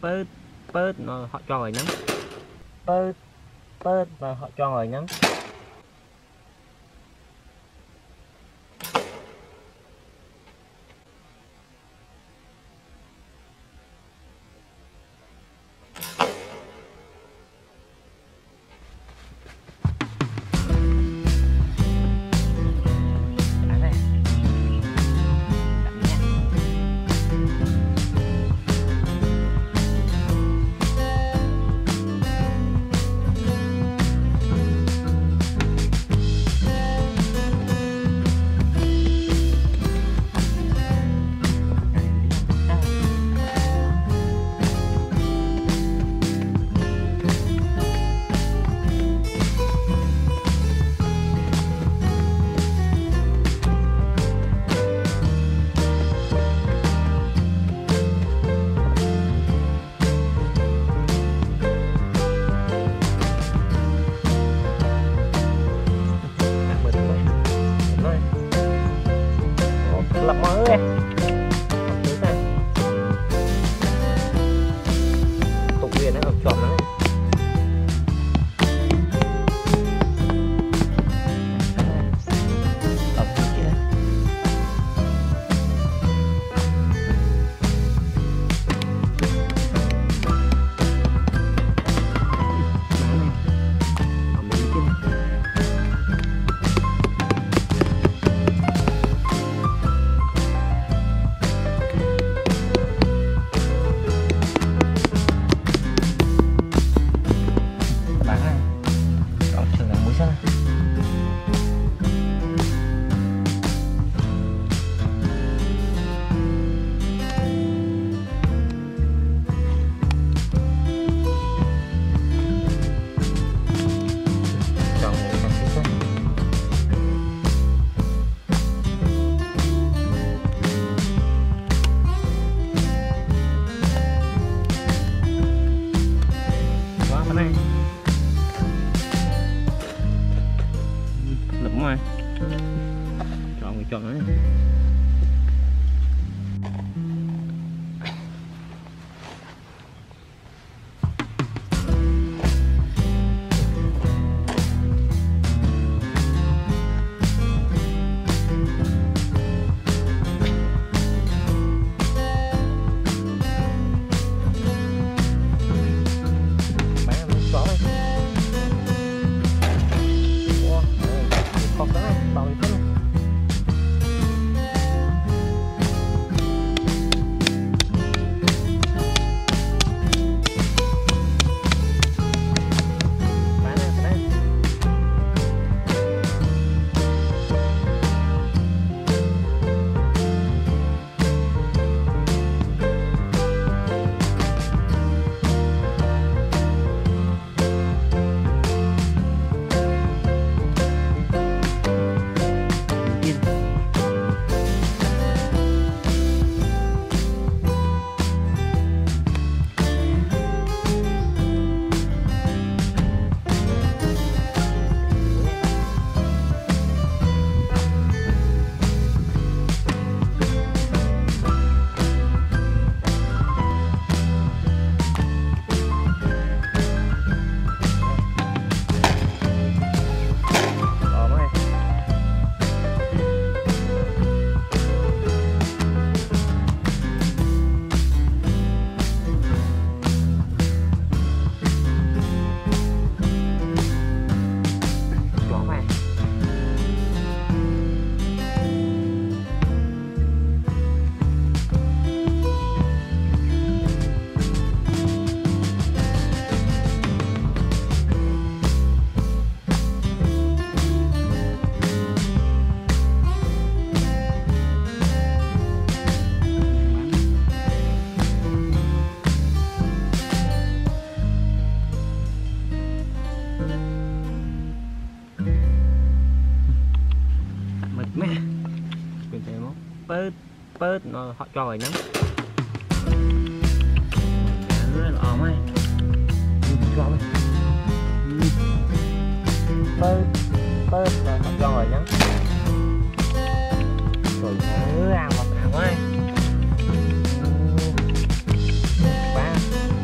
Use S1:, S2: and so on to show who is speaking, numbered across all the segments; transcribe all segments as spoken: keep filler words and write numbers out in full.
S1: bớt bớt nó họ cho rồi nắm bớt bớt nó họ cho rồi nắm lập mới đây tục viên nó hợp tròn đấy. Đúng rồi, chọn người chọn đấy. Mẹ bên đây móc bớt bớt nó họ cho rồi nắm rất là ổn ấy cho ấy bớt bớt nó họ cho rồi nắm rồi nó ra một nào ấy ba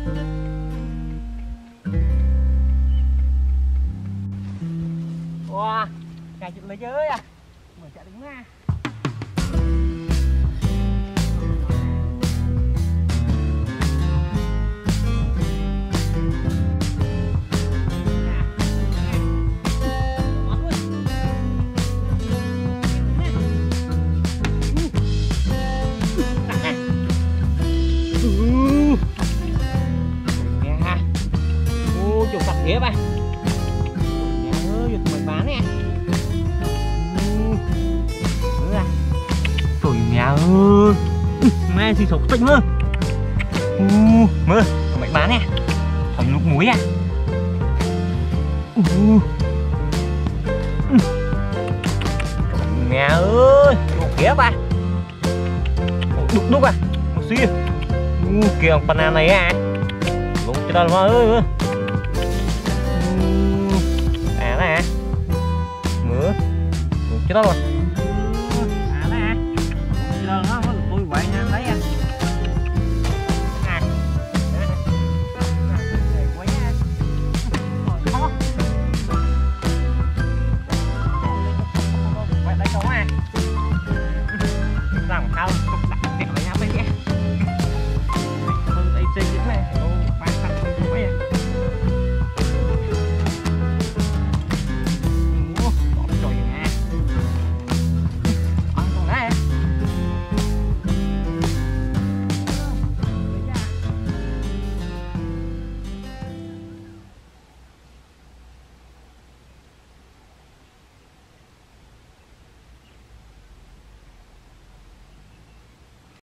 S1: Wow, cài chụp lấy chơi à? Mở chạy đứng ra. Chụp sạch ghế ba. Nhà ơi, tụi mình bán nè. Nữa à. Trời nhà ơi. Mẹ xì sổ tinh mơ. Mơ, tụi mình bán nè. Thành lúc muối à. Mẹ ơi, chụp ghế ba. Đục đục à. Một xí. Kìa phần nào này à. Đúng cho đó mà ơi. À nè mưa cái đó rồi.